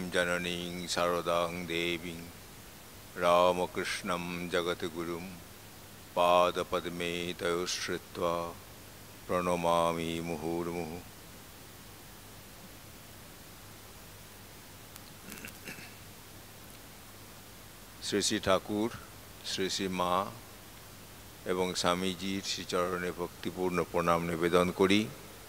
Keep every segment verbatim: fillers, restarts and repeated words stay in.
जननीं शारदां देवीं रामकृष्णं जगद्गुरुं पादपद्मे तयोश्रित्वा प्रणमामि मुहुर्मुहुः। श्री श्री ठाकुर श्री श्री मा एवं स्वामीजीर श्रीचरणे भक्तिपूर्ण प्रणाम निवेदन करी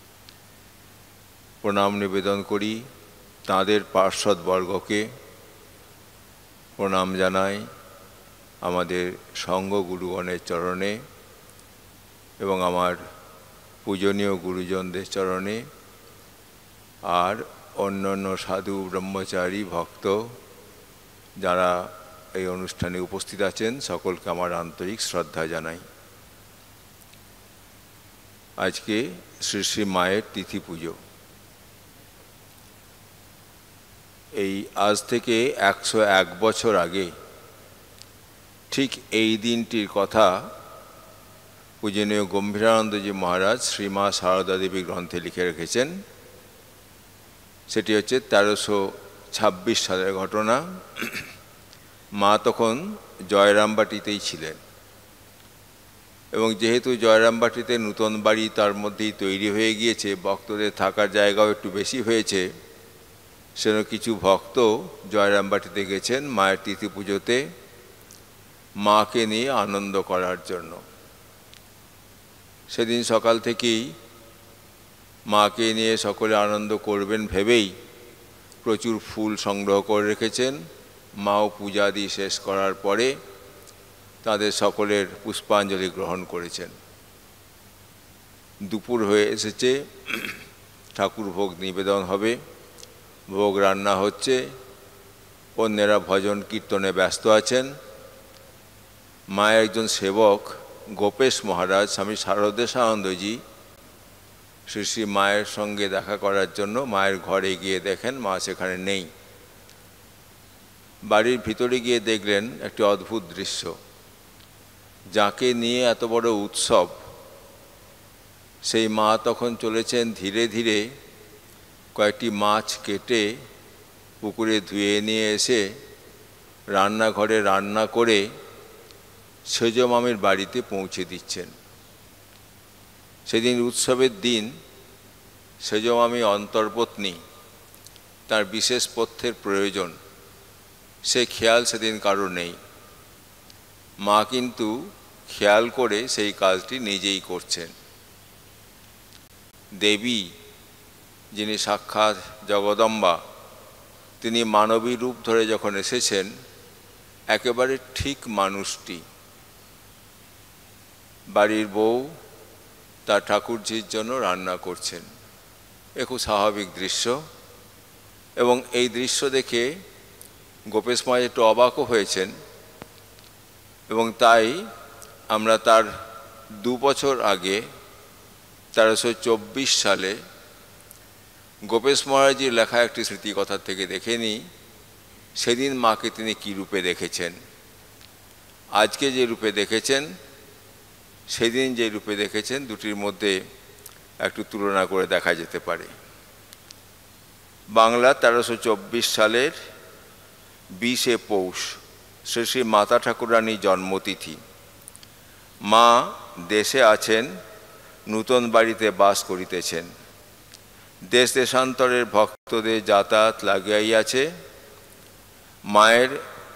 प्रणाम निवेदन करी तादेर पार्षदवर्गके प्रणाम जानाई आमादेर संघ गुरुगणेर चरणे एवं आमार पूजनीय गुरुजनदेर चरणे और अन्यान्य साधु ब्रह्मचारी भक्त जारा এই অনুষ্ঠানে উপস্থিত আছেন সকলকে আমার আন্তরিক শ্রদ্ধা জানাই। আজকে শ্রী শ্রী মায়ের তিথি পুজো। এই আজ থেকে একশো এক বছর আগে ঠিক এই দিনটির কথা পূজনীয় গম্ভীরানন্দজি মহারাজ শ্রীমা সারদা দেবী গ্রন্থে লিখে রেখেছেন। সেটি হচ্ছে তেরোশো ছাব্বিশ সালের ঘটনা। মা তখন জয়রামবাটিতেই ছিলেন এবং যেহেতু জয়রামবাটিতে নূতন বাড়ি তার মধ্যেই তৈরি হয়ে গিয়েছে, ভক্তদের থাকার জায়গাও একটু বেশি হয়েছে, সেজন্য কিছু ভক্ত জয়রামবাটিতে গেছেন মায়ের তিথি পুজোতে মাকে নিয়ে আনন্দ করার জন্য। সেদিন সকাল থেকেই মাকে নিয়ে সকলে আনন্দ করবেন ভেবেই প্রচুর ফুল সংগ্রহ করে রেখেছেন। মাও পূজাদি শেষ করার পরে তাদের সকলের পুষ্পাঞ্জলি গ্রহণ করেছেন। দুপুর হয়ে এসেছে, ঠাকুর ভোগ নিবেদন হবে, ভোগ রান্না হচ্ছে, অন্যেরা ভজন কীর্তনে ব্যস্ত আছেন। মায়ের একজন সেবক গোপেশ মহারাজ স্বামী শারদেশানন্দজি শ্রী শ্রী মায়ের সঙ্গে দেখা করার জন্য মায়ের ঘরে গিয়ে দেখেন মা সেখানে নেই। বাড়ির ভিতরে গিয়ে দেখলেন একটি অদ্ভুত দৃশ্য। যাকে নিয়ে এত বড় উৎসব সেই মা তখন চলেছেন ধীরে ধীরে কয়েকটি মাছ কেটে পুকুরে ধুয়ে নিয়ে এসে রান্নাঘরে রান্না করে সেজ মামির বাড়িতে পৌঁছে দিচ্ছেন। সেদিন উৎসবের দিন সেজ মামি অন্তর্পত্নী, তার বিশেষ পথ্যের প্রয়োজন, সে খেয়াল সেদিন কারো নেই। মা কিন্তু খেয়াল করে সেই কাজটি নিজেই করছেন। দেবী যিনি সাক্ষাৎ জগদম্বা, তিনি মানবী রূপ ধরে যখন এসেছেন একেবারে ঠিক মানুষটি। বাড়ির বউ তার ঠাকুরজির জন্য রান্না করছেন, এ খুব স্বাভাবিক দৃশ্য। এবং এই দৃশ্য দেখে গোপেশ মহারাজ একটু অবাকও হয়েছেন এবং তাই আমরা তার দু বছর আগে তেরোশো চব্বিশ সালে গোপেশ মহারাজের লেখা একটি স্মৃতিকথা থেকে দেখে নিই সেদিন মাকে তিনি কী রূপে দেখেছেন। আজকে যে রূপে দেখেছেন, সেদিন যে রূপে দেখেছেন, দুটির মধ্যে একটু তুলনা করে দেখা যেতে পারে। বাংলা তেরোশো চব্বিশ সালের বিশে পৌষ শ্রী শ্রী মাতা ঠাকুরানীর জন্মতিথি। মা দেশে আছেন, নূতন বাড়িতে বাস করিতেছেন। দেশ দেশান্তরের ভক্তদের যাতায়াত লাগিয়াইয়াছে। মায়ের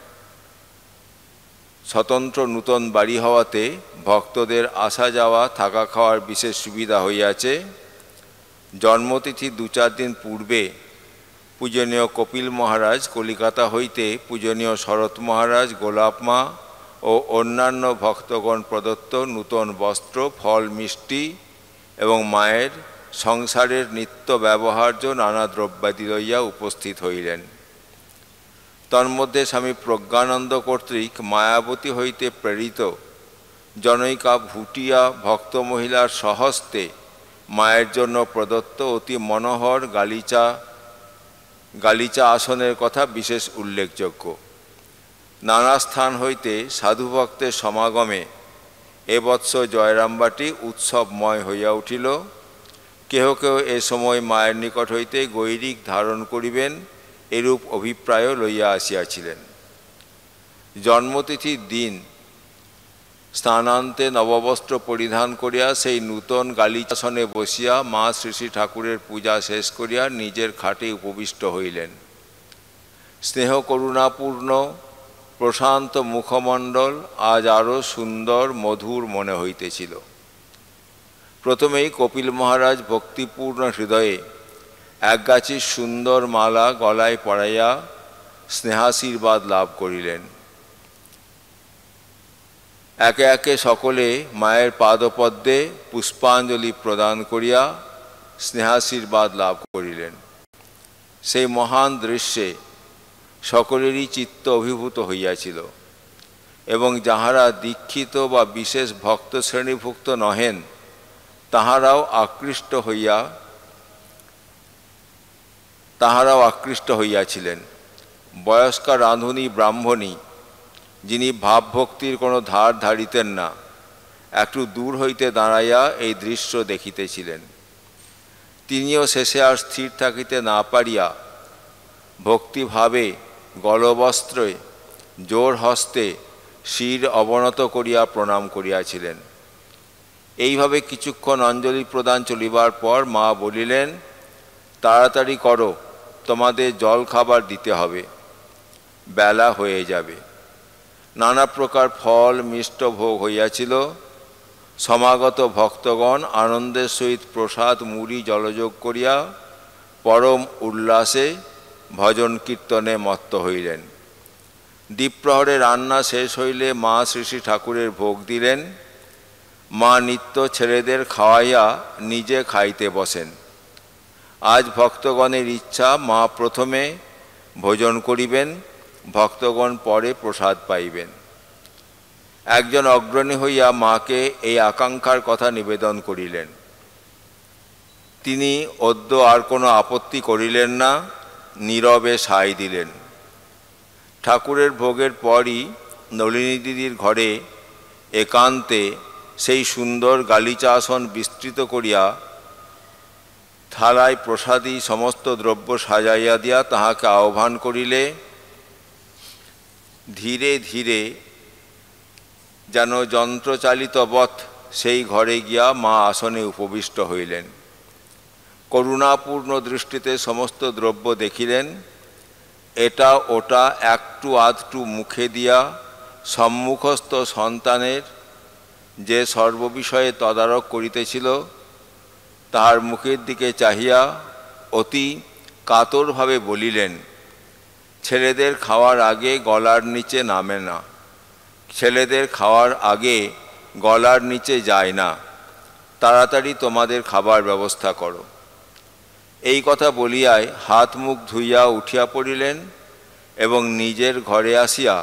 স্বতন্ত্র নূতন বাড়ি হওয়াতে ভক্তদের আসা যাওয়া থাকা খাওয়ার বিশেষ সুবিধা হইয়াছে। জন্মতিথি দু চার দিন পূর্বে পূজনীয় কপিল মহারাজ কলিকাতা হইতে পূজনীয় শরৎ মহারাজ, গোলাপমা ও অন্যান্য ভক্তগণ প্রদত্ত নূতন বস্ত্র, ফল, মিষ্টি এবং মায়ের সংসারের নিত্য ব্যবহার্য নানা দ্রব্যাদি লইয়া উপস্থিত হইলেন। তন্মধ্যে স্বামী প্রজ্ঞানন্দ কর্তৃক মায়াবতী হইতে প্রেরিত জনৈকা ভুটিয়া ভক্ত মহিলার স্বহস্তে মায়ের জন্য প্রদত্ত অতি মনোহর গালিচা গালিচা আসনের কথা বিশেষ উল্লেখযোগ্য। নানা স্থান হইতে সাধুভক্তের সমাগমে এবৎস জয়রামবাটি উৎসবময় হইয়া উঠিল। কেহ কেহ এ সময় মায়ের নিকট হইতে গৈরিক ধারণ করিবেন এরূপ অভিপ্রায় লইয়া আসিয়াছিলেন। জন্মতিথির দিন স্নানান্তে নববস্ত্র পরিধান করিয়া সেই নূতন গালিচাসনে বসিয়া মা শ্রী শ্রী ঠাকুরের পূজা শেষ করিয়া নিজের খাটে উপবিষ্ট হইলেন। স্নেহ করুণাপূর্ণ প্রশান্ত মুখমণ্ডল আজ আরও সুন্দর মধুর মনে হইতেছিল। প্রথমেই কপিল মহারাজ ভক্তিপূর্ণ হৃদয়ে একগাছি সুন্দর মালা গলায় পরাইয়া স্নেহাশীর্বাদ লাভ করিলেন। একে একে সকলে মায়ের পাদপদ্মে পুষ্পাঞ্জলি প্রদান করিয়া স্নেহাশীর্বাদ লাভ করিলেন। সেই মহান দৃশ্যে সকলেরই চিত্ত অভিভূত হইয়াছিল এবং যাহারা দীক্ষিত বা বিশেষ ভক্ত শ্রেণীভুক্ত নহেন তাহারাও আকৃষ্ট হইয়া তাহারাও আকৃষ্ট হইয়াছিলেন। বয়স্কা রাঁধুনী ব্রাহ্মণী, যিনি ভাবভক্তির কোনো ধার ধারিতেন না, একটু দূর হইতে দাঁড়াইয়া এই দৃশ্য দেখিতেছিলেন। তিনিও শেষে আর স্থির থাকিতে না পারিয়া ভক্তিভাবে গলবস্ত্রে জোর হস্তে শির অবনত করিয়া প্রণাম করিয়াছিলেন। এইভাবে কিছুক্ষণ অঞ্জলি প্রদান চলিবার পর মা বলিলেন, তাড়াতাড়ি করো, তোমাদের জল খাবার দিতে হবে, বেলা হয়ে যাবে। নানা প্রকার ফল মিষ্ট ভোগ হইয়াছিল। সমাগত ভক্তগণ আনন্দের সহিত প্রসাদ মুড়ি জলযোগ করিয়া পরম উল্লাসে ভজন কীর্তনে মত্ত হইলেন। দ্বীপ্রহরে রান্না শেষ হইলে মা শ্রী শ্রী ঠাকুরের ভোগ দিলেন। মা নিত্য ছেলেদের খাওয়াইয়া নিজে খাইতে বসেন। আজ ভক্তগণের ইচ্ছা মা প্রথমে ভোজন করিবেন, ভক্তগণ পরে প্রসাদ পাইবেন। একজন অগ্রণী হইয়া মাকে এই আকাঙ্ক্ষার কথা নিবেদন করিলেন। তিনি অদ্য আর কোনো আপত্তি করিলেন না, নীরবে সায় দিলেন। ঠাকুরের ভোগের পরই নলিনী দিদির ঘরে একান্তে সেই সুন্দর গালিচা আসন বিস্তৃত করিয়া থালায় প্রসাদী সমস্ত দ্রব্য সাজাইয়া দিয়া তাহাকে আহ্বান করিলে ধীরে ধীরে যেন যন্ত্রচালিতবৎ সেই ঘরে গিয়া মা আসনে উপবিষ্ট হইলেন। করুণাপূর্ণ দৃষ্টিতে সমস্ত দ্রব্য দেখিলেন। এটা ওটা একটু আধটু মুখে দিয়া সম্মুখস্থ সন্তানের যে সর্ববিষয়ে তদারক করিতেছিল তাহার মুখের দিকে চাহিয়া অতি কাতরভাবে বলিলেন, ছেলেদের খাওয়ার আগে গলার নিচে নামে না, ছেলেদের খাওয়ার আগে গলার নিচে যায় না, তাড়াতাড়ি তোমাদের খাবার ব্যবস্থা করো। এই কথা বলিয়াই হাত মুখ ধুইয়া উঠিয়া পড়িলেন এবং নিজের ঘরে আসিয়া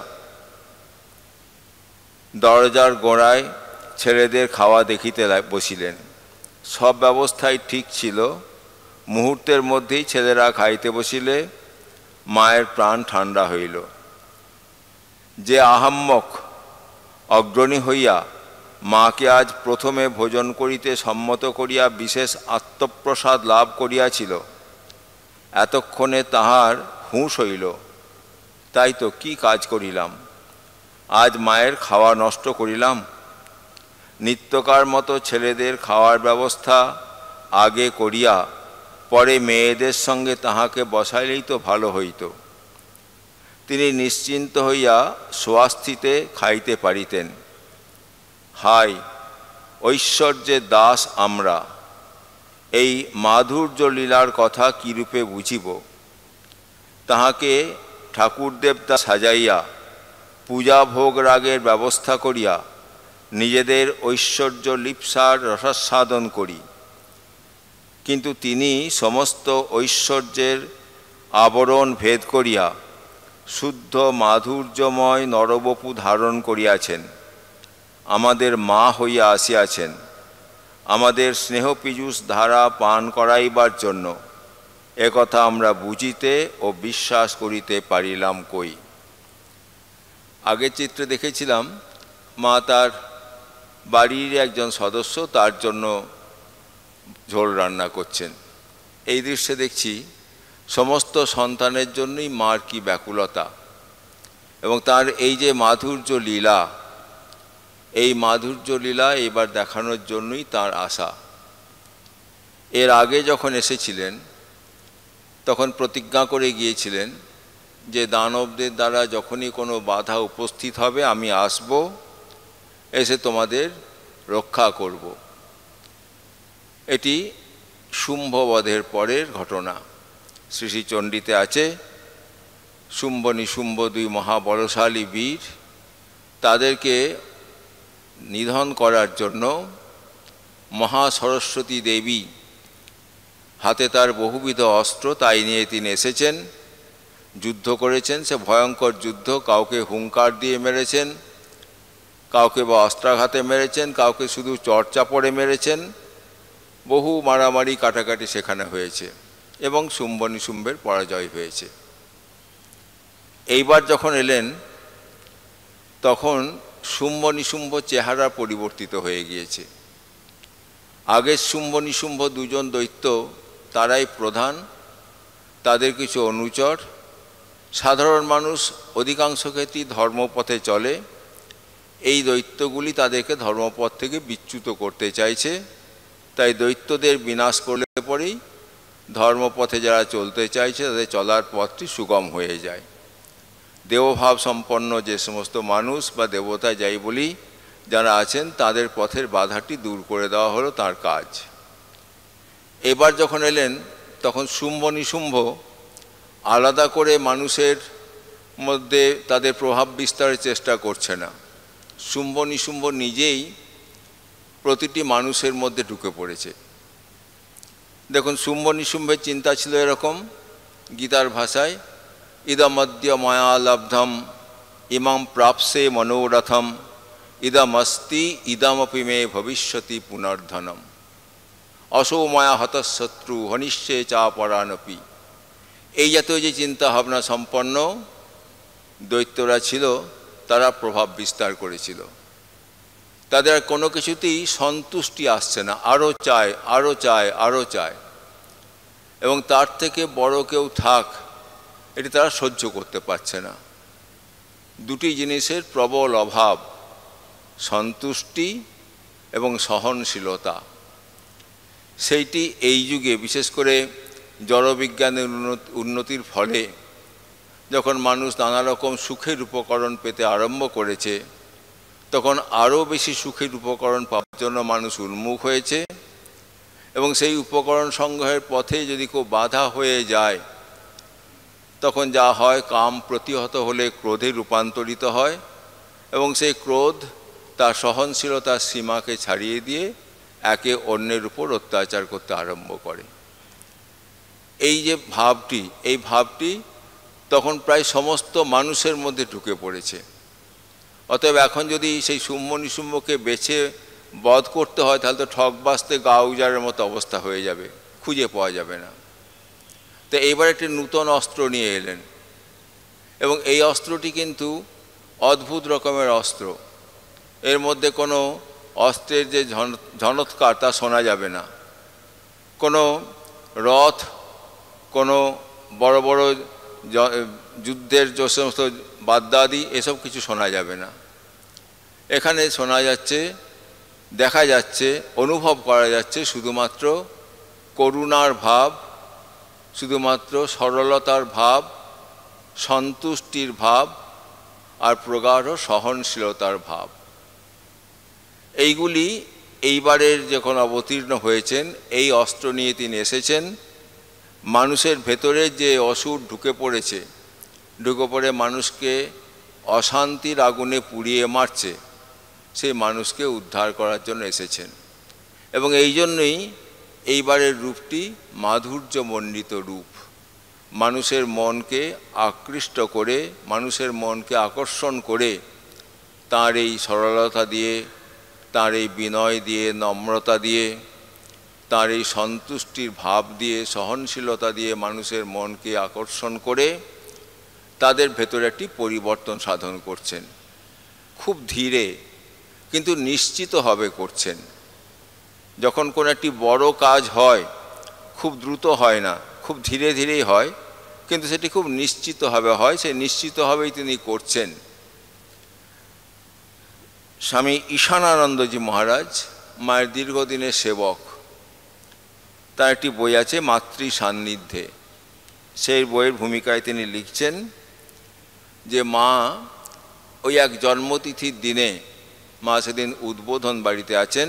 দরজার গোড়ায় ছেলেদের খাওয়া দেখিতে বসিলেন। সব ব্যবস্থাই ঠিক ছিল। মুহূর্তের মধ্যেই ছেলেরা খাইতে বসিলে মায়ের প্রাণ ঠান্ডা হইল। যে আহাম্মক অগ্রণী হইয়া মাকে আজ প্রথমে ভোজন করিতে সম্মত করিয়া বিশেষ আত্মপ্রসাদ লাভ করিয়াছিল, এতক্ষণে তাহার হুঁশ হইল, তাই তো কি কাজ করিলাম, আজ মায়ের খাওয়া নষ্ট করিলাম। নিত্যকার মতো ছেলেদের খাওয়ার ব্যবস্থা আগে করিয়া পরে মেয়েদের সঙ্গে তাহাকে বসাইলেই তো ভালো হইত। তিনি নিশ্চিন্ত হইয়া স্বস্তিতে খাইতে পারিতেন। হায়, ঐশ্বর্যের দাস আমরা, এই মাধুর্য লীলার কথা কিরূপে বুঝিব। তাহাকে ঠাকুরদেবতা সাজাইয়া পূজা ভোগ রাগের ব্যবস্থা করিয়া নিজেদের ঐশ্বর্য লিপ্সার রসাস্বাদন করি, কিন্তু তিনি সমস্ত ঐশ্বর্যের আবরণ ভেদ করিয়া শুদ্ধ মাধুর্যময় নরবপু ধারণ করিয়াছেন, আমাদের মা হইয়া আসিয়াছেন, আমাদের স্নেহ পীযূষ ধারা পান করাইবার জন্য। একথা আমরা বুঝিতে ও বিশ্বাস করিতে পারিলাম কই। আগের চিত্রে দেখেছিলাম মা তার বাড়ির একজন সদস্য, তার জন্য ঝোল রান্না করছেন। এই দৃশ্যে দেখছি সমস্ত সন্তানের জন্যই মার কি ব্যাকুলতা, এবং তার এই যে মাধুর্য লীলা, এই মাধুর্য লীলা এবার দেখানোর জন্যই তার আশা। এর আগে যখন এসেছিলেন তখন প্রতিজ্ঞা করে গিয়েছিলেন যে দানবদের দ্বারা যখনই কোনো বাধা উপস্থিত হবে আমি আসব, এসে তোমাদের রক্ষা করব। এটি শুম্ভবধের পরের ঘটনা। শ্রী শ্রী চণ্ডীতে আছে, শুম্ভ নিশুম্ভ দুই মহাবলশালী বীর, তাদেরকে নিধন করার জন্য মহা সরস্বতী দেবী হাতে তার বহুবিধ অস্ত্র তাই নিয়ে তিনি এসেছেন, যুদ্ধ করেছেন। সে ভয়ঙ্কর যুদ্ধ, কাউকে হুঙ্কার দিয়ে মেরেছেন, কাউকে বা অস্ত্রাঘাতে মেরেছেন, কাউকে শুধু চড়চাপড়ে মেরেছেন, বহু মারামারি কাটাকাটি সেখানে হয়েছে এবং শুম্ভ নিশুম্ভের পরাজয় হয়েছে। এইবার যখন এলেন তখন শুম্ভ নিশুম্ভ চেহারা পরিবর্তিত হয়ে গিয়েছে। আগের শুম্ভ নিশুম্ভ দুজন দৈত্য, তারাই প্রধান, তাদের কিছু অনুচর। সাধারণ মানুষ অধিকাংশ ক্ষেত্রেই ধর্মপথে চলে, এই দৈত্যগুলি তাদেরকে ধর্মপথ থেকে বিচ্যুত করতে চাইছে। তাই দৈত্যদের বিনাশ করলে পরেই ধর্মপথে যারা চলতে চাইছে তাদের চলার পথটি সুগম হয়ে যায়। দেবভাব সম্পন্ন যে সমস্ত মানুষ বা দেবতা যাই বলি যারা আছেন, তাদের পথের বাধাটি দূর করে দেওয়া হলো তার কাজ। এবার যখন এলেন তখন শুম্ভ নিশুম্ভ আলাদা করে মানুষের মধ্যে তাদের প্রভাব বিস্তারের চেষ্টা করছে না। শুম্ভ নিশুম্ভ নিজেই প্রতিটি মানুষের মধ্যে ঢুকে পড়েছে। দেখুন, শুম্ভ নিশুম্ভের চিন্তা ছিল এরকম, গীতার ভাষায়, ইদমদ্য ময়া লব্ধম ইমাম প্রাপ্সে মনোরথম ইদমস্তি ইদমপি মে ভবিষ্যতি পুনর্ধনম অসৌ ময়া হতশত্রু হনিষ্যে চাপরানপি। এই জাতীয় যে চিন্তা ভাবনা সম্পন্ন দৈত্যরা ছিল, তারা প্রভাব বিস্তার করেছিল। তাদের আর কোনো কিছুতেই সন্তুষ্টি আসছে না, আরও চায়, আরও চায়, আরও চায়, এবং তার থেকে বড় কেউ থাক এটি তারা সহ্য করতে পারছে না। দুটি জিনিসের প্রবল অভাব, সন্তুষ্টি এবং সহনশীলতা। সেইটি এই যুগে বিশেষ করে জড়বিজ্ঞানের উন্নতির ফলে যখন মানুষ নানা রকম সুখের উপকরণ পেতে আরম্ভ করেছে, তখন আরও বেশি সুখের উপকরণ পাওয়ার জন্য মানুষ উন্মুখ হয়েছে, এবং সেই উপকরণ সংগ্রহের পথে যদি কেউ বাধা হয়ে যায় তখন যা হয়, কাম প্রতিহত হলে ক্রোধে রূপান্তরিত হয়, এবং সেই ক্রোধ তার সহনশীলতার সীমাকে ছাড়িয়ে দিয়ে একে অন্যের উপর অত্যাচার করতে আরম্ভ করে। এই যে ভাবটি, এই ভাবটি তখন প্রায় সমস্ত মানুষের মধ্যে ঢুকে পড়েছে। অতএব এখন যদি সেই শুম্ভ নিশুম্ভকে বেছে বধ করতে হয়, তাহলে তো ঠকবাস্তে গা উজাড়ের মতো অবস্থা হয়ে যাবে, খুঁজে পাওয়া যাবে না। তো এইবার একটি নূতন অস্ত্র নিয়ে এলেন, এবং এই অস্ত্রটি কিন্তু অদ্ভুত রকমের অস্ত্র। এর মধ্যে কোনো অস্ত্রের যে ঝনৎকার তা শোনা যাবে না, কোনো রথ, কোনো বড় বড় যুদ্ধের যে সমস্ত বাদ্যাদি এসব কিছু শোনা যাবে না। এখানে শোনা যাচ্ছে, দেখা যাচ্ছে, অনুভব করা যাচ্ছে শুধুমাত্র করুণার ভাব, শুধুমাত্র সরলতার ভাব, সন্তুষ্টির ভাব আর প্রগাঢ় সহনশীলতার ভাব। এইগুলি এইবারের যখন অবতীর্ণ হয়েছেন, এই অস্ত্র নিয়ে তিনি এসেছেন। মানুষের ভেতরে যে অসুর ঢুকে পড়েছে, ঢুকে পড়ে মানুষকে অশান্তির আগুনে পুড়িয়ে মারছে, সেই মানুষকে উদ্ধার করার জন্য এসেছেন। এবং এই জন্যই এইবারের রূপটি মাধুর্যমণ্ডিত রূপ, মানুষের মনকে আকৃষ্ট করে, মানুষের মনকে আকর্ষণ করে তার এই সরলতা দিয়ে, তার এই বিনয় দিয়ে, নম্রতা দিয়ে, তার এই সন্তুষ্টির ভাব দিয়ে, সহনশীলতা দিয়ে মানুষের মনকে আকর্ষণ করে তাদের ভেতরে একটি পরিবর্তন সাধন করছেন। খুব ধীরে কিন্তু নিশ্চিতভাবে করছেন। যখন কোনো একটি বড় কাজ হয়, খুব দ্রুত হয় না, খুব ধীরে ধীরেই হয়, কিন্তু সেটি খুব নিশ্চিতভাবে হয়, সেই নিশ্চিতভাবেই তিনি করছেন। স্বামী ঈশানানন্দজি মহারাজ মায়ের দীর্ঘদিনের সেবক, তার একটি বই আছে মাতৃ সান্নিধ্যে। সেই বইয়ের ভূমিকায় তিনি লিখছেন যে মা ওই এক জন্মতিথির দিনে, মা সেদিন উদ্বোধন বাড়িতে আছেন,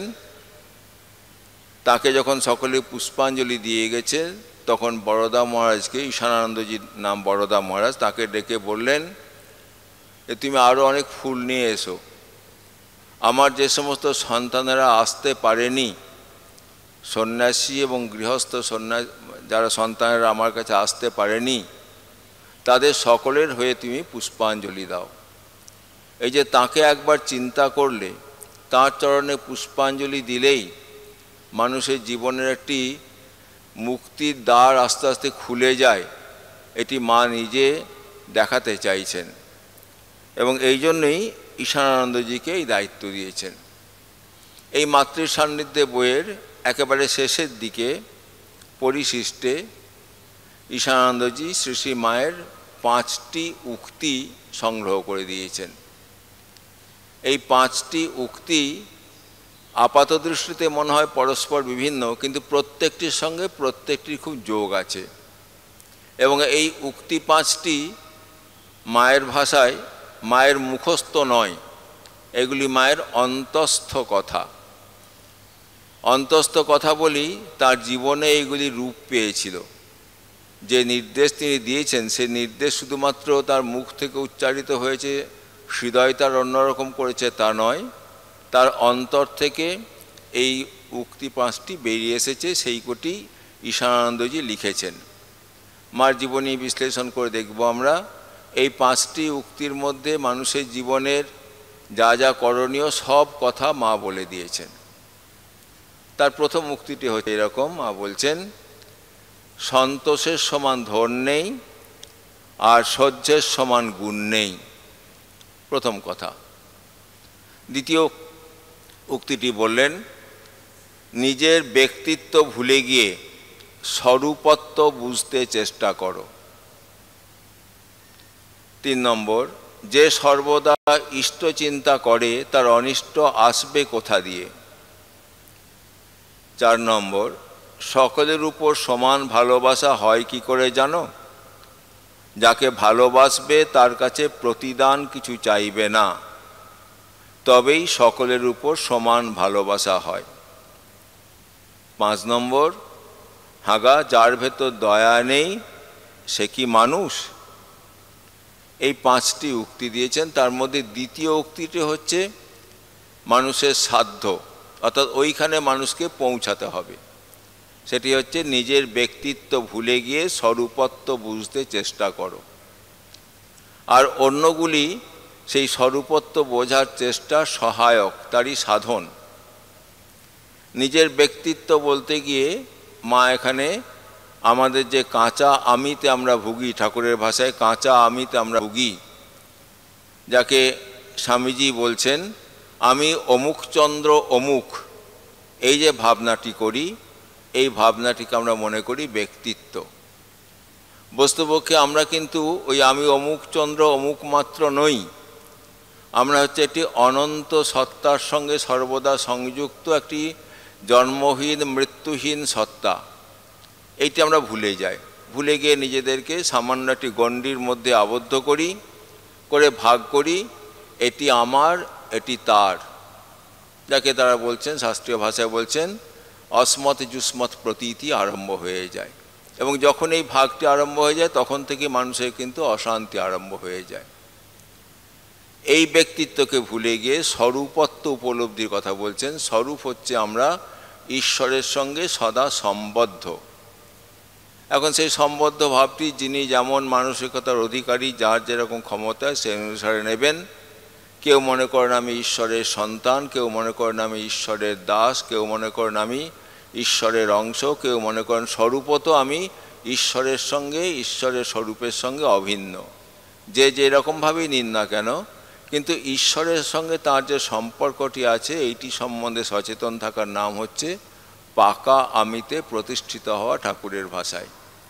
তাকে যখন সকলে পুষ্পাঞ্জলি দিয়ে গেছে তখন বরদা মহারাজকে, ঈশানানন্দজির নাম বরদা মহারাজ, তাকে ডেকে বললেন যে তুমি আরও অনেক ফুল নিয়ে এসো, আমার যে সমস্ত সন্তানেরা আসতে পারেনি, সন্ন্যাসী এবং গৃহস্থ সন্ন্যাস যারা সন্তানেরা আমার কাছে আসতে পারেনি, তাদের সকলের হয়ে তুমি পুষ্পাঞ্জলি দাও। এই যে তাকে একবার চিন্তা করলে, তাঁর চরণে পুষ্পাঞ্জলি দিলেই মানুষের জীবনের একটি মুক্তির দ্বার আস্তে আস্তে খুলে যায়, এটি মা নিজে দেখাতে চাইছেন। এবং এই জন্যই ঈশানানন্দজিকে এই দায়িত্ব দিয়েছেন। এই মাতৃ সান্নিধ্যে বইয়ের একেবারে শেষের দিকে পরিশিষ্টে ঈশানানন্দজি শ্রী শ্রী মায়ের পাঁচটি উক্তি সংগ্রহ করে দিয়েছেন। এই পাঁচটি উক্তি আপাত দৃষ্টিতে মনে হয় পরস্পর বিভিন্ন, কিন্তু প্রত্যেকটির সঙ্গে প্রত্যেকটির খুব যোগ আছে। এবং এই উক্তি পাঁচটি মায়ের ভাষায়, মায়ের মুখস্থ নয়, এগুলি মায়ের অন্তস্থ কথা। অন্তস্থ কথা বলি, তার জীবনে এইগুলি রূপ পেয়েছিল। যে নির্দেশ তিনি দিয়েছেন, সে নির্দেশ শুধুমাত্র তার মুখ থেকে উচ্চারিত হয়েছে, হৃদয় তার অন্যরকম করেছে তা নয়, তার অন্তর থেকে এই উক্তি পাঁচটি বেরিয়ে এসেছে, সেই কোটি ঈশানানন্দজি লিখেছেন। মার জীবনী বিশ্লেষণ করে দেখব আমরা। এই পাঁচটি উক্তির মধ্যে মানুষের জীবনের যা যা করণীয় সব কথা মা বলে দিয়েছেন। তার প্রথম উক্তিটি হচ্ছে এরকম, মা বলছেন, সন্তোষের সমান ধন নেই আর সহ্যের সমান গুণ নেই, প্রথম কথা। দ্বিতীয় উক্তিটি বললেন, নিজের ব্যক্তিত্ব ভুলে গিয়ে স্বরূপত্ব বুঝতে চেষ্টা করো। তিন নম্বর, যে সর্বদা ইষ্ট চিন্তা করে তার অনিষ্ট আসবে কোথা দিয়ে। চার নম্বর, সকলের উপর সমান ভালোবাসা হয় কি করে জানো? যাকে ভালোবাসবে তার কাছে প্রতিদান কিছু চাইবে না, তবেই সকলের উপর সমান ভালোবাসা হয়। পাঁচ নম্বর, হাগা যার ভেতর দয়া নেই সে কি মানুষ? এই পাঁচটি উক্তি দিয়েছেন। তার মধ্যে দ্বিতীয় উক্তিটি হচ্ছে মানুষের সাধ্য, অর্থাৎ ওইখানে মানুষকে পৌঁছাতে হবে। সেটি হচ্ছে নিজের ব্যক্তিত্ব ভুলে গিয়ে স্বরূপত্ব বুঝতে চেষ্টা করো। আর অন্যগুলি সেই স্বরূপত্ব বোঝার চেষ্টা সহায়ক, তারই সাধন। নিজের ব্যক্তিত্ব বলতে গিয়ে মা এখানে আমাদের যে কাঁচা আমিতে আমরা ভুগি, ঠাকুরের ভাষায় কাঁচা আমিতে আমরা ভুগি, যাকে স্বামীজি বলছেন আমি অমুক চন্দ্র অমুক, এই যে ভাবনাটি করি, এই ভাবনাটিকে আমরা মনে করি ব্যক্তিত্ব। বস্তুপক্ষে আমরা কিন্তু ওই আমি অমুক চন্দ্র অমুক মাত্র নই, আমরা হচ্ছে একটি অনন্ত সত্তার সঙ্গে সর্বদা সংযুক্ত একটি জন্মহীন মৃত্যুহীন সত্তা। এইটি আমরা ভুলে যাই। ভুলে গিয়ে নিজেদেরকে সামান্য একটি গণ্ডির মধ্যে আবদ্ধ করি, করে ভাগ করি, এটি আমার, এটি তার, যাকে তারা বলছেন, শাস্ত্রীয় ভাষায় বলছেন অসমত যুষ্মত প্রতীতি আরম্ভ হয়ে যায়। এবং যখন এই ভাগটি আরম্ভ হয়ে যায় তখন থেকে মানুষের কিন্তু অশান্তি আরম্ভ হয়ে যায়। এই ব্যক্তিত্বকে ভুলে গিয়ে স্বরূপত্ব উপলব্ধির কথা বলছেন। স্বরূপ হচ্ছে আমরা ঈশ্বরের সঙ্গে সদা সম্বদ্ধ। এখন সেই সম্বদ্ধ ভাবটি যিনি যেমন মানসিকতার অধিকারী, যার যেরকম ক্ষমতা সেই অনুসারে নেবেন। কেউ মনে করেন আমি ঈশ্বরের সন্তান, কেউ মনে করেন আমি ঈশ্বরের দাস, কেউ মনে করেন আমি ঈশ্বরের অংশ, কেউ মনে করেন স্বরূপত আমি ঈশ্বরের সঙ্গে, ঈশ্বরের স্বরূপের সঙ্গে অভিন্ন। যে যেরকমভাবেই নিন না কেন, কিন্তু ঈশ্বরের সঙ্গে তার যে সম্পর্কটি আছে এইটি সম্বন্ধে সচেতন থাকার নাম হচ্ছে পাকা আমিতে প্রতিষ্ঠিত হওয়া, ঠাকুরের ভাষায়।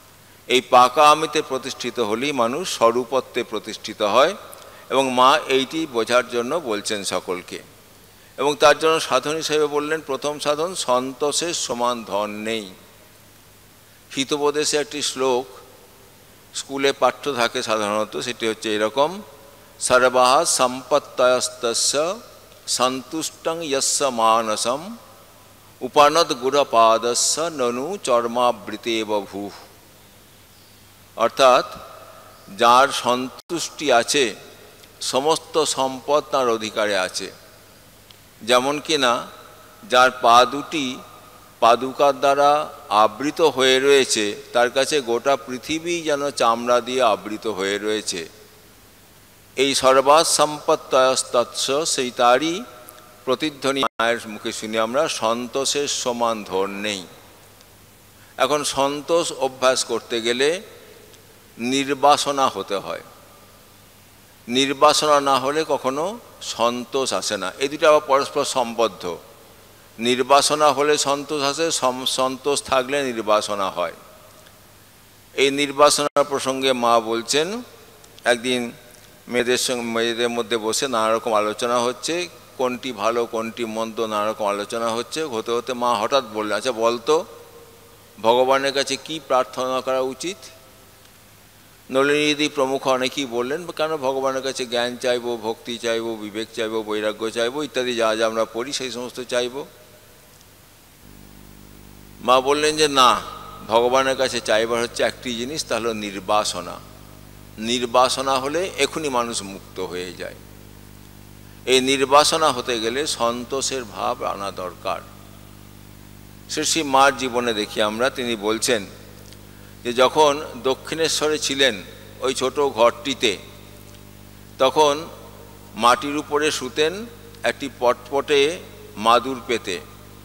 এই পাকা আমিতে প্রতিষ্ঠিত হলেই মানুষ স্বরূপত্বে প্রতিষ্ঠিত হয়, এবং মা এইটি বোঝার জন্য বলছেন সকলকে। এবং তার জন্য সাধন হিসেবে বললেন, প্রথম সাধন, সন্তোষের সমান ধন নেই। হিতোপদেশে একটি শ্লোক স্কুলে পাঠ্য থাকে সাধারণত, সেটি হচ্ছে এরকম, সর্বাহ সম্পত্তয়স্তস্য সন্তুষ্টং যস্য মানসম উপানদ গুরপাদস্য ননু চর্মাবৃতেব ভূঃ। অর্থাৎ যার সন্তুষ্টি আছে সমস্ত সম্পদ তার অধিকারে আছে। যেমন কি না যার পা দুটি পাদুকার দ্বারা আবৃত হয়ে রয়েছে, তার কাছে গোটা পৃথিবী যেন চামড়া দিয়ে আবৃত হয়ে রয়েছে। এই সর্বাস সম্পত্তয়স্তৎস, সেই তারই প্রতিধ্বনি মায়ের মুখে শুনি আমরা, সন্তোষের সমান ধন নেই। এখন সন্তোষ অভ্যাস করতে গেলে নির্বাসনা হতে হয়। নির্বাসনা না হলে কখনো সন্তোষ আসে না। এই দুটো আবার পরস্পর সম্বদ্ধ। নির্বাসনা হলে সন্তোষ আসে, সন্তোষ থাকলে নির্বাসনা হয়। এই নির্বাসনার প্রসঙ্গে মা বলছেন, একদিন মেয়েদের সঙ্গে মেয়েদের মধ্যে বসে নানা রকম আলোচনা হচ্ছে, কোনটি ভালো কোনটি মন্দ নানা রকম আলোচনা হচ্ছে। হতে হতে মা হঠাৎ বললেন, আচ্ছা বলতো ভগবানের কাছে কি প্রার্থনা করা উচিত? নলিনীদি প্রমুখ অনেকেই বললেন, কেন ভগবানের কাছে জ্ঞান চাইবো, ভক্তি চাইবো, বিবেক চাইবো, বৈরাগ্য চাইবো, ইত্যাদি যা যা আমরা পড়ি সেই সমস্ত চাইবো। মা বললেন যে না, ভগবানের কাছে চাইবার হচ্ছে একটি জিনিস, তা হলো নির্বাসনা। নির্বাসনা হলে এখনই মানুষ মুক্ত হয়ে যায়। এই নির্বাসনা হতে গেলে সন্তোষের ভাব আনা দরকার। শ্রী মার জীবনে দেখি আমরা, তিনি বলছেন যে যখন দক্ষিণেশ্বরে ছিলেন ওই ছোট ঘরটিতে, তখন মাটির উপরে শুতেন একটি পটপটে মাদুর পেতে,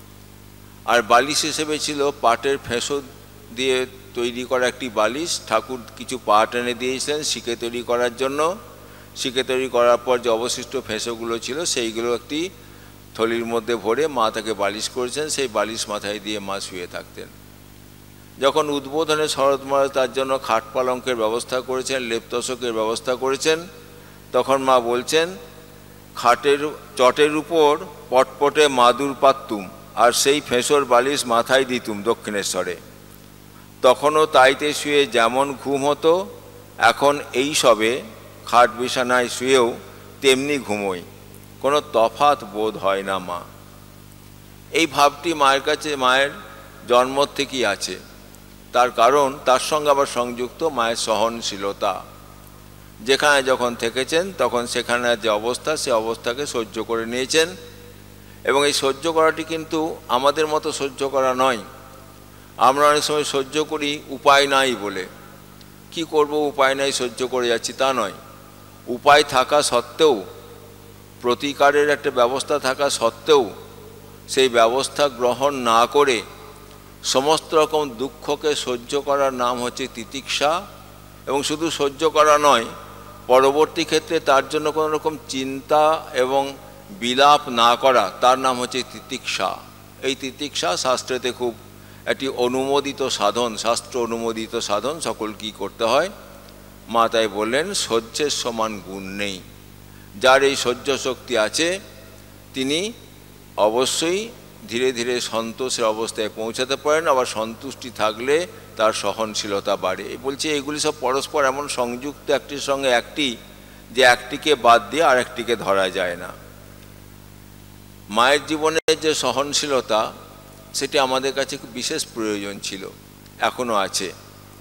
আর বালিশ হিসেবে ছিল পাটের ফেঁসো দিয়ে তৈরি করা একটি বালিশ। ঠাকুর কিছু পাট এনে দিয়েছিলেন শিকে তৈরি করার জন্য। শিকে তৈরি করার পর যে অবশিষ্ট ফেঁসোগুলো ছিল সেইগুলো একটি থলির মধ্যে ভরে মা তাকে বালিশ করেছেন, সেই বালিশ মাথায় দিয়ে মা শুয়ে থাকতেন। যখন উদ্বোধনে শরৎ মহারাজ তার জন্য খাট পালঙ্কের ব্যবস্থা করেছেন, লেপতোষকের ব্যবস্থা করেছেন, তখন মা বলছেন, খাটের চটের উপর পটপটে মাদুর পাততুম আর সেই ফেঁসোর বালিশ মাথায় দিতুম দক্ষিণেশ্বরে। তখনও তাইতে শুয়ে যেমন ঘুম হতো, এখন এই সবে খাট বিছানায় শুয়েও তেমনি ঘুমোই, কোনো তফাৎ বোধ হয় না মা। এই ভাবটি মায়ের কাছে মায়ের জন্ম থেকেই আছে। তার কারণ তার সঙ্গে আবার সংযুক্ত মায়ের সহনশীলতা। যেখানে যখন থেকেছেন তখন সেখানে যে অবস্থা, সে অবস্থাকে সহ্য করে নিয়েছেন। এবং এই সহ্য করাটি কিন্তু আমাদের মতো সহ্য করা নয়। আমরা অনেক সময় সহ্য করি উপায় নাই বলে, কি করব উপায় নাই সহ্য করে যাচ্ছি, তা নয়। উপায় থাকা সত্ত্বেও, প্রতিকারের একটা ব্যবস্থা থাকা সত্ত্বেও সেই ব্যবস্থা গ্রহণ না করে সমস্ত রকম দুঃখকে সহ্য করার নাম হচ্ছে তিতিক্ষা। এবং শুধু সহ্য করা নয়, পরবর্তী ক্ষেত্রে তার জন্য কোনো রকম চিন্তা এবং বিলাপ না করা, তার নাম হচ্ছে তিতিক্ষা। এই তিতিক্ষা শাস্ত্রেতে খুব একটি অনুমোদিত সাধন, শাস্ত্র অনুমোদিত সাধন, সকলকেই করতে হয়। মা তাই বললেন, সহ্যের সমান গুণ নেই। যার এই সহ্য শক্তি আছে তিনি অবশ্যই ধীরে ধীরে সন্তোষের অবস্থায় পৌঁছাতে পারেন। আবার সন্তুষ্টি থাকলে তার সহনশীলতা বাড়ে। বলছে এগুলি সব পরস্পর এমন সংযুক্ত একটির সঙ্গে একটি, যে একটিকে বাদ দিয়ে আর একটিকে ধরা যায় না। মায়ের জীবনে যে সহনশীলতা, সেটি আমাদের কাছে খুব বিশেষ প্রয়োজন ছিল, এখনও আছে।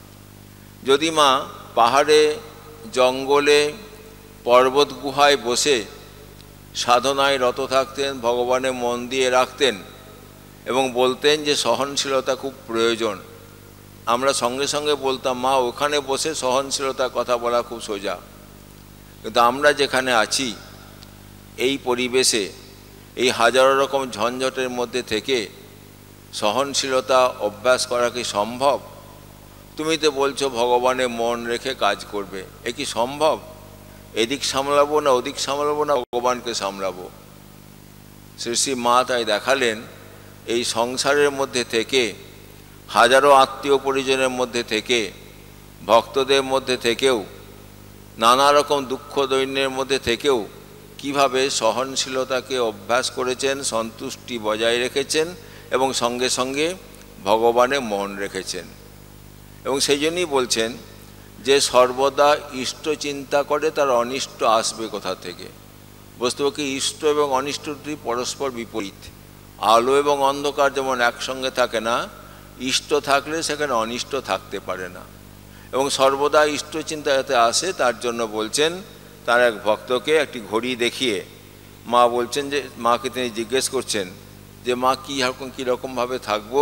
যদি মা পাহাড়ে, জঙ্গলে, পর্বত গুহায় বসে সাধনায় রত থাকতেন, ভগবানে মন দিয়ে রাখতেন এবং বলতেন যে সহনশীলতা খুব প্রয়োজন, আমরা সঙ্গে সঙ্গে বলতাম মা ওখানে বসে সহনশীলতার কথা বলা খুব সোজা। কিন্তু আমরা যেখানে আছি এই পরিবেশে, এই হাজারো রকম ঝঞ্ঝটের মধ্যে থেকে সহনশীলতা অভ্যাস করা কি সম্ভব? তুমি তো বলছো ভগবানে মন রেখে কাজ করবে, এ কি সম্ভব? এদিক সামলাবো না ওদিক সামলাবো না ভগবানকে সামলাবো? শ্রী শ্রী মা তাই দেখালেন, এই সংসারের মধ্যে থেকে, হাজারো আত্মীয় পরিজনের মধ্যে থেকে ভক্তদের মধ্যে থেকেও, নানা রকম দুঃখ দৈন্যের মধ্যে থেকেও কিভাবে সহনশীলতাকে অভ্যাস করেছেন, সন্তুষ্টি বজায় রেখেছেন এবং সঙ্গে সঙ্গে ভগবানে মন রেখেছেন। এবং সেই জন্যই বলছেন যে সর্বদা ইষ্ট চিন্তা করে তার অনিষ্ট আসবে কোথা থেকে। বস্তুকে ইষ্ট এবং অনিষ্ট দুটি পরস্পর বিপরীত। আলো এবং অন্ধকার যেমন একসঙ্গে থাকে না, ইষ্ট থাকলে সেখানে অনিষ্ট থাকতে পারে না। এবং সর্বদা ইষ্ট চিন্তা যাতে আসে তার জন্য বলছেন, তার এক ভক্তকে একটি ঘড়ি দেখিয়ে মা বলছেন যে, মাকে তিনি জিজ্ঞেস করছেন যে মা কী রকম কীরকমভাবে থাকবো।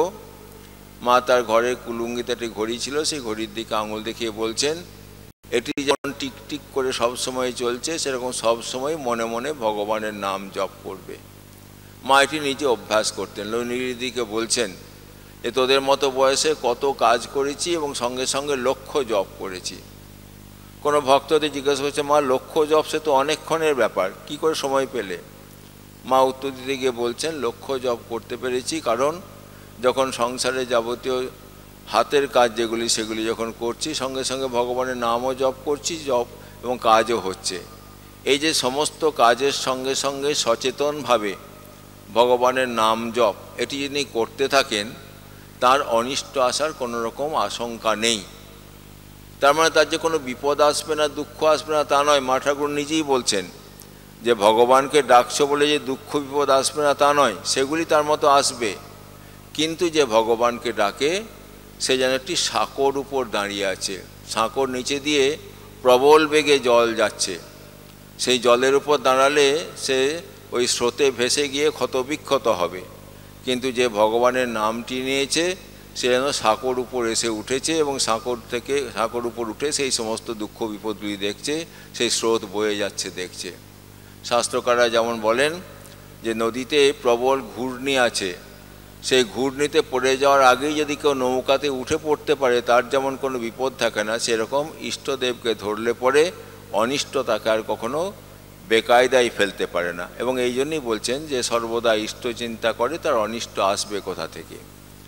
মা তার ঘরের কুলুঙ্গিতে একটি ঘড়ি ছিল, সেই ঘড়ির দিকে আঙুল দেখিয়ে বলছেন, এটি যেমন টিকটিক করে সব সময় চলছে, সেরকম সব সময় মনে মনে ভগবানের নাম জপ করবে। মা এটি নিজে অভ্যাস করতেন। লৌনিদিকে বলছেন যে তোদের মতো বয়সে কত কাজ করেছি এবং সঙ্গে সঙ্গে লক্ষ্য জপ করেছি। কোনো ভক্তদের জিজ্ঞাসা করছে, মা লক্ষ্য জপ সে তো অনেকক্ষণের ব্যাপার, কি করে সময় পেলে? মা উত্তর দিতে গিয়ে বলছেন, লক্ষ্য জপ করতে পেরেছি কারণ যখন সংসারে যাবতীয় হাতের কাজ যেগুলি সেগুলি যখন করছি, সঙ্গে সঙ্গে ভগবানের নামও জপ করছি, জপ এবং কাজও হচ্ছে। এই যে সমস্ত কাজের সঙ্গে সঙ্গে সচেতনভাবে ভগবানের নাম জপ এটি যিনি করতে থাকেন, তার অনিষ্ট আসার কোনো রকম আশঙ্কা নেই। তার মানে তার যে কোনো বিপদ আসবে না, দুঃখ আসবে না তা নয়। মা ঠাকুর নিজেই বলছেন যে ভগবানকে ডাকছো বলে যে দুঃখ বিপদ আসবে না তা নয়, সেগুলি তার মতো আসবে। কিন্তু যে ভগবানকে ডাকে সে যেন একটি সাঁকোর উপর দাঁড়িয়ে আছে, সাঁকোর নিচে দিয়ে প্রবল বেগে জল যাচ্ছে, সেই জলের উপর দাঁড়ালে সে ওই স্রোতে ভেসে গিয়ে ক্ষতবিক্ষত হবে। কিন্তু যে ভগবানের নামটি নিয়েছে সে যেন সাঁকোর উপর এসে উঠেছে এবং সাঁকোর থেকে সাঁকোর উপর উঠে সেই সমস্ত দুঃখ বিপদগুলি দেখছে, সেই স্রোত বয়ে যাচ্ছে দেখছে। শাস্ত্রকাররা যেমন বলেন যে নদীতে প্রবল ঘূর্ণি আছে, সেই ঘূর্ণিতে পড়ে যাওয়ার আগেই যদি কেউ নৌকাতে উঠে পড়তে পারে তার যেমন কোনো বিপদ থাকে না, সেরকম ইষ্টদেবকে ধরলে পরে অনিষ্ট তাকে আর কখনো বেকায়দায় ফেলতে পারে না। এবং এই জন্যই বলছেন যে সর্বদা ইষ্ট চিন্তা করে তার অনিষ্ট আসবে কোথা থেকে।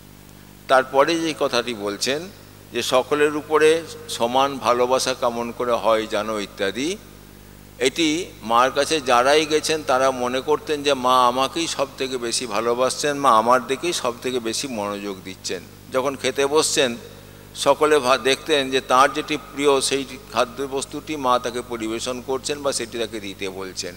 তারপরে যে কথাটি বলছেন যে সকলের উপরে সমান ভালোবাসা কেমন করে হয় জানো ইত্যাদি, এটি মার কাছে যারাই গেছেন তারা মনে করতেন যে মা আমাকেই সব থেকে বেশি ভালোবাসছেন, মা আমার দিকেই সব থেকে বেশি মনোযোগ দিচ্ছেন। যখন খেতে বসছেন সকলে দেখতেন যে তার যেটি প্রিয় সেই খাদ্যবস্তুটি মা তাকে পরিবেশন করছেন বা সেটি তাকে দিতে বলছেন।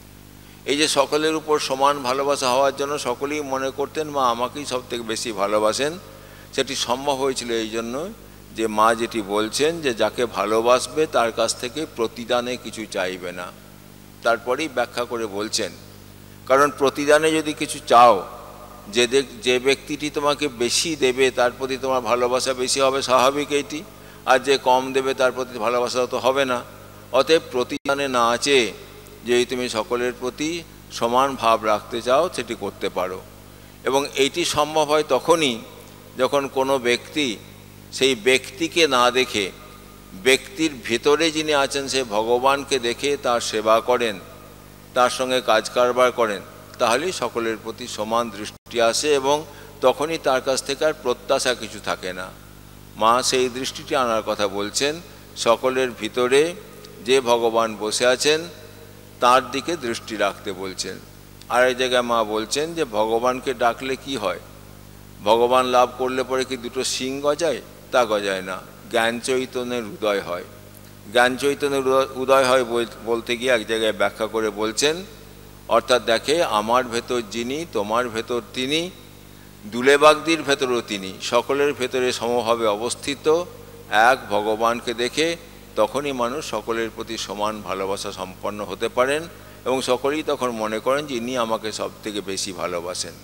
এই যে সকলের উপর সমান ভালোবাসা হওয়ার জন্য সকলেই মনে করতেন মা আমাকেই সব থেকে বেশি ভালোবাসেন। সেটি সম্ভব হয়েছিল এই জন্য যে মা যেটি বলছেন যে যাকে ভালোবাসবে তার কাছ থেকে প্রতিদানে কিছু চাইবে না। তারপরেই ব্যাখ্যা করে বলছেন, কারণ প্রতিদানে যদি কিছু চাও, যে যে ব্যক্তিটি তোমাকে বেশি দেবে তার প্রতি তোমার ভালোবাসা বেশি হবে, স্বাভাবিক এইটি। আর যে কম দেবে তার প্রতি ভালোবাসা তো হবে না। অতএব প্রতিদানে না আছে যদি তুমি সকলের প্রতি সমান ভাব রাখতে চাও সেটি করতে পারো। এবং এইটি সম্ভব হয় তখনই যখন কোনো ব্যক্তি সেই ব্যক্তিকে না দেখে ব্যক্তির ভেতরে যিনি আছেন সে ভগবানকে দেখে তার সেবা করেন, তার সঙ্গে কাজ কারবার করেন, তাহলেই সকলের প্রতি সমান দৃষ্টি আসে এবং তখনই তার কাছ থেকে আর প্রত্যাশা কিছু থাকে না। মা সেই দৃষ্টিটি আনার কথা বলছেন, সকলের ভিতরে যে ভগবান বসে আছেন তার দিকে দৃষ্টি রাখতে বলছেন। আর এই জায়গায় মা বলছেন যে ভগবানকে ডাকলে কি হয়, ভগবান লাভ করলে পরে কি দুটো শিং গজায়? তা গজায় না, জ্ঞান চৈতন্যের উদয় হয়। জ্ঞান চৈতন্যের উদয় হয় বলতে গিয়ে এক জায়গায় ব্যাখ্যা করে বলছেন, অর্থাৎ দেখে আমার ভেতর যিনি তোমার ভেতর তিনি, দুলেবাগদির ভেতরও তিনি, সকলের ভেতরে সমভাবে অবস্থিত এক ভগবানকে দেখে তখনই মানুষ সকলের প্রতি সমান ভালোবাসা সম্পন্ন হতে পারেন এবং সকলেই তখন মনে করেন যে ইনি আমাকে সব থেকে বেশি ভালোবাসেন।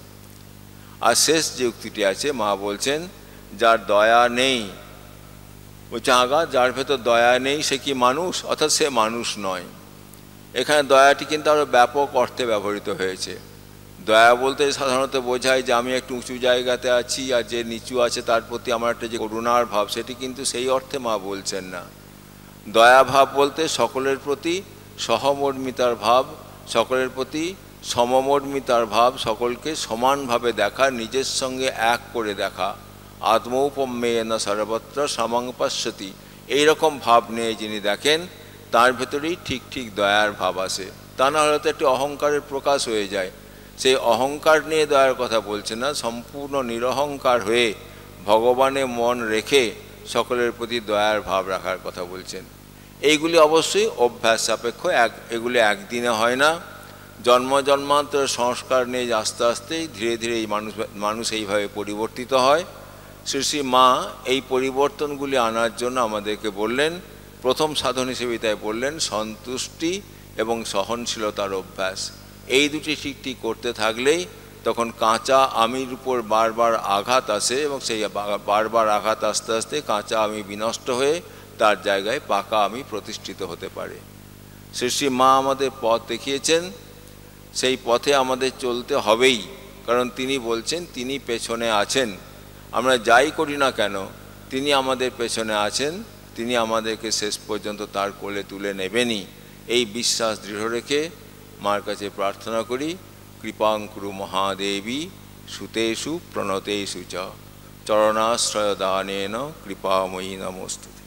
আর শেষ যে উক্তিটি আছে মা বলছেন, যার দয়া নেই, বলছে আগা যার ভেতর দয়া নেই সে কি মানুষ? অর্থাৎ সে মানুষ নয়। এখানে দয়াটি কিন্তু আরও ব্যাপক অর্থে ব্যবহৃত হয়েছে। দয়া বলতে সাধারণত বোঝায় যে আমি একটু উঁচু জায়গাতে আছি আর যে নিচু আছে তার প্রতি আমার একটা যে করুণার ভাব, সেটি কিন্তু সেই অর্থে মা বলছেন না। দয়া ভাব বলতে সকলের প্রতি সহমর্মিতার ভাব, সকলের প্রতি সমমর্মিতার ভাব, সকলকে সমানভাবে দেখা, নিজের সঙ্গে এক করে দেখা। আত্মৌপম্যেন সর্বত্র সমং পশ্যতি, এই রকম ভাব নিয়ে যিনি দেখেন তার ভেতরেই ঠিক ঠিক দয়ার ভাব আসে। তা না হলে তো একটি অহংকারের প্রকাশ হয়ে যায়। সেই অহংকার নিয়ে দয়ার কথা বলছে না, সম্পূর্ণ নিরহংকার হয়ে ভগবানে মন রেখে সকলের প্রতি দয়ার ভাব রাখার কথা বলছেন। এইগুলি অবশ্যই অভ্যাস সাপেক্ষ, এক এগুলি একদিনে হয় না। জন্ম জন্মান্তর সংস্কার নিয়ে আস্তে আস্তেই ধীরে ধীরে এই মানুষ মানুষ এইভাবে পরিবর্তিত হয়। শ্রী শ্রী মা এই পরিবর্তনগুলি আনার জন্য আমাদেরকে বললেন, প্রথম সাধন হিসেবে তাই বললেন সন্তুষ্টি এবং সহনশীলতার অভ্যাস। এই দুটি ঠিক ঠিক করতে থাকলেই তখন কাঁচা আমির উপর বারবার আঘাত আসে এবং সেই বারবার আঘাত আস্তে আস্তে কাঁচা আমি বিনষ্ট হয়ে তার জায়গায় পাকা আমি প্রতিষ্ঠিত হতে পারে। শ্রী শ্রী মা আমাদের পথ দেখিয়েছেন, সেই পথে আমাদের চলতে হবেই, কারণ তিনি বলছেন তিনি পেছনে আছেন। আমরা যাই করি না কেন তিনি আমাদের পেছনে আছেন, তিনি আমাদেরকে শেষ পর্যন্ত তার কোলে তুলে নেবেনই। এই বিশ্বাস দৃঢ় রেখে মার কাছে প্রার্থনা করি, কৃপাং কুরু মহাদেবী সুতেষু প্রণতেষু চ চরণাশ্রয় দানেন কৃপাময়ী নমস্তুতে।